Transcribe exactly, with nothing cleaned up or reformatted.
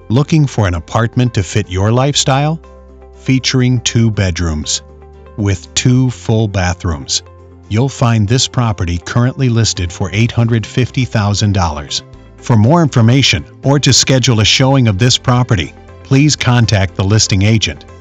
Looking for an apartment to fit your lifestyle? Featuring two bedrooms with two full bathrooms, you'll find this property currently listed for eight hundred fifty thousand dollars. For more information or to schedule a showing of this property, please contact the listing agent.